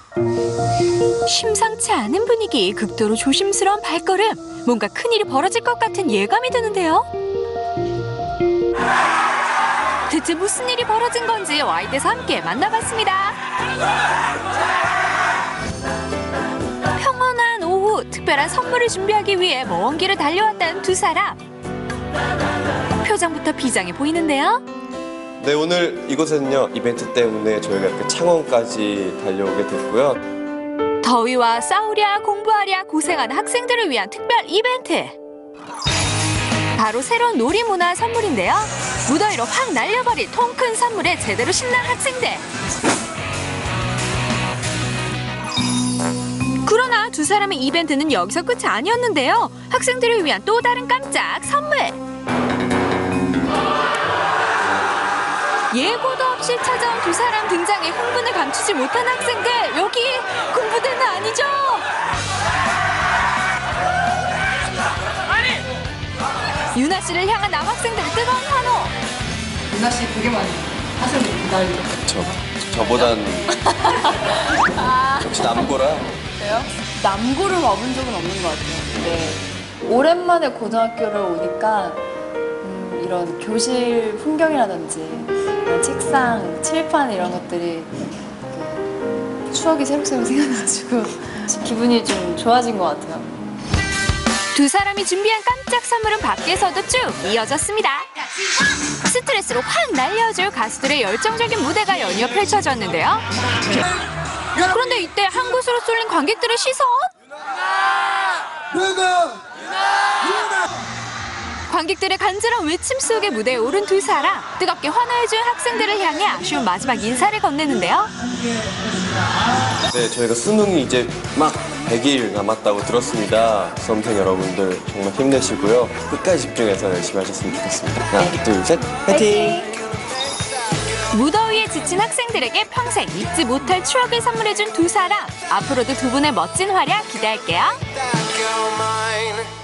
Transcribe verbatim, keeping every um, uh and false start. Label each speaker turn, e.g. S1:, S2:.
S1: 심상치 않은 분위기, 극도로 조심스러운 발걸음. 뭔가 큰일이 벌어질 것 같은 예감이 드는데요. 대체 무슨 일이 벌어진 건지 와이드에서 함께 만나봤습니다. 평온한 오후, 특별한 선물을 준비하기 위해 먼 길을 달려왔다는 두 사람. 표정부터 비장해 보이는데요.
S2: 네, 오늘 이곳에는요, 이벤트 때문에 저희가 이렇게 창원까지 달려오게 됐고요.
S1: 더위와 싸우랴 공부하랴 고생하는 학생들을 위한 특별 이벤트. 바로 새로운 놀이문화 선물인데요. 무더위로 확 날려버릴 통 큰 선물에 제대로 신난 학생들. 그러나 두 사람의 이벤트는 여기서 끝이 아니었는데요. 학생들을 위한 또 다른 깜짝 선물. 예고도 없이 찾아온 두 사람 등장에 흥분을 감추지 못한 학생들. 여기 공부대는 아니죠? 유나 씨를 향한 남학생들의 뜨거운 환호.
S3: 유나 씨 되게 많이 하시는 기다리죠.
S2: 저, 저보단
S3: 아.
S2: 역시 남고라.
S3: 그래요? 남고를 와본 적은 없는 것 같아요. 근데 오랜만에 고등학교를 오니까 음, 이런 교실 풍경이라든지 이런 책상, 칠판 이런 것들이 추억이 새록새록 생각나가지고 기분이 좀 좋아진 것 같아요.
S1: 두 사람이 준비한 깜짝 선물은 밖에서도 쭉 이어졌습니다. 스트레스로 확 날려줄 가수들의 열정적인 무대가 연이어 펼쳐졌는데요. 그런데 이때 한 곳으로 쏠린 관객들의 시선. 관객들의 간절한 외침 속에 무대에 오른 두 사람. 뜨겁게 환호해준 학생들을 향해 아쉬운 마지막 인사를 건네는데요.
S2: 네, 저희가 수능이 이제 막 백 일 남았다고 들었습니다. 수험생 여러분들 정말 힘내시고요. 끝까지 집중해서 열심히 하셨으면 좋겠습니다. 하나, 둘, 셋, 화이팅!
S1: 무더위에 지친 학생들에게 평생 잊지 못할 추억을 선물해준 두 사람. 앞으로도 두 분의 멋진 활약 기대할게요.